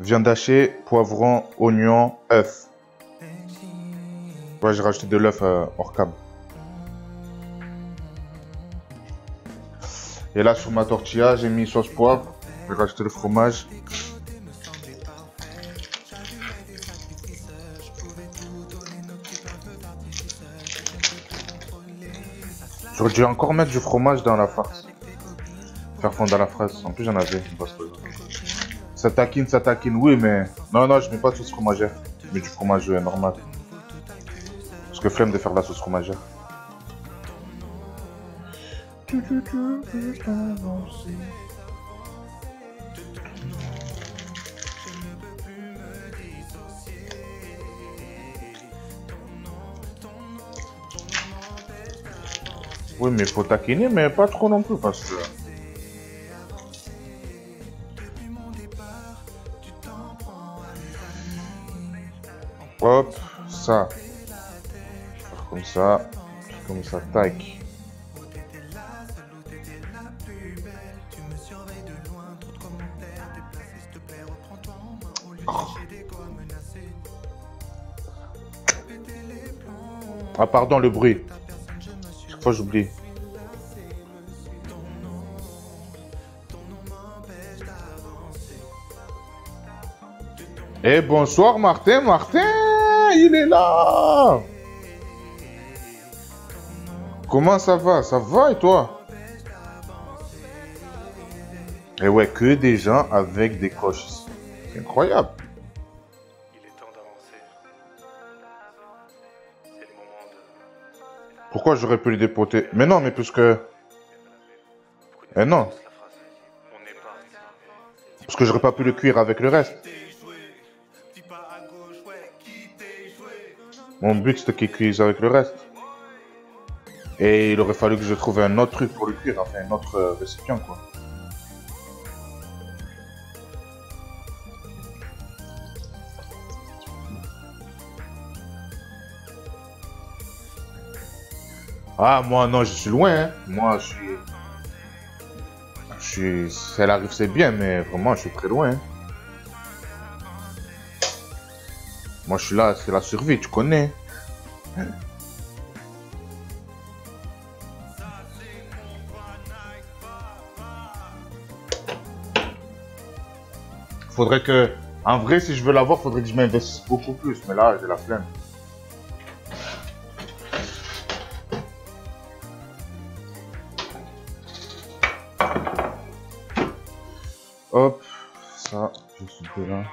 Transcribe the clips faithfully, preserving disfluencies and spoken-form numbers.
Viande hachée, poivron, oignon, œuf. Ouais, j'ai rajouté de l'œuf euh, hors cam. Et là, sur ma tortilla, j'ai mis sauce poivre. J'ai rajouté le fromage. J'aurais dû encore mettre du fromage dans la farce. Faire fondre dans la fraise. En plus, j'en avais. Ça taquine, ça taquine. Oui, mais... Non, non, je mets pas de sauce fromagère. Je mets du fromage euh, normal. Parce que flemme de faire de la sauce fromagère. Oui, mais faut taquiner, mais pas trop non plus, parce que... Hop, ça. Faire comme ça. Comme ça, tac. Ah, pardon, le bruit. Chaque fois, j'oublie. Eh, bonsoir, Martin, Martin, il est là. Comment ça va? Ça va et toi? Eh ouais, que des gens avec des coches. C'est incroyable. Pourquoi j'aurais pu les dépoter? Mais non, mais puisque... Eh non. Parce que j'aurais pas pu le cuire avec le reste. Mon but c'était qu'il cuise avec le reste. Et il aurait fallu que je trouve un autre truc pour le cuire, enfin un autre euh, récipient quoi. Ah moi non, je suis loin, hein. Moi je suis... Je suis... Si elle arrive c'est bien, mais vraiment je suis très loin. Hein. Moi je suis là, c'est la survie, tu connais. Faudrait que... En vrai, si je veux l'avoir, faudrait que je m'investisse beaucoup plus. Mais là, j'ai la flemme. Hop, ça, je suis là.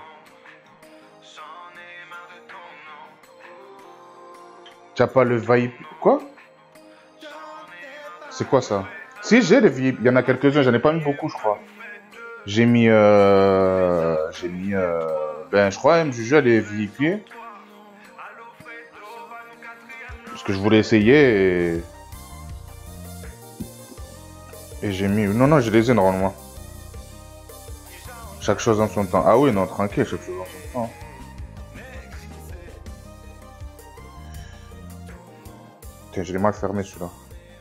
Tu n'as pas le V I P? Quoi? C'est quoi ça? Si, j'ai les V I P. Il y en a quelques-uns, j'en ai pas mis beaucoup, je crois. J'ai mis... Euh... J'ai mis... Euh... Ben, je crois, M J J, elle est V I P. Parce que je voulais essayer et... Et j'ai mis... Non, non, je les ai normalement. Chaque chose en son temps. Ah oui, non, tranquille, chaque chose en son temps. Tiens, je l'ai mal fermé celui-là.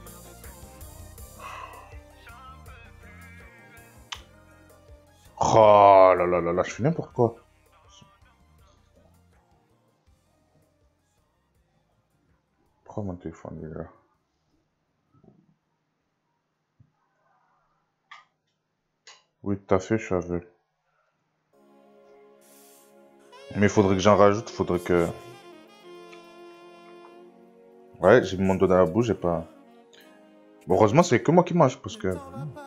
Oh là là là là, je fais n'importe quoi. Prends mon téléphone, les gars. Oui, tout à fait, je suis aveugle. Mais il faudrait que j'en rajoute, faudrait que... Ouais, j'ai mon doigt dans la bouche, j'ai pas... Bon, heureusement, c'est que moi qui mange, parce que...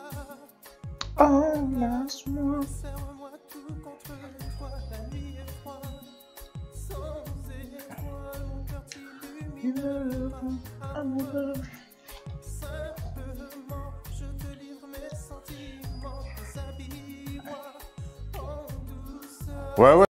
Enlace-moi. Ouais, ouais.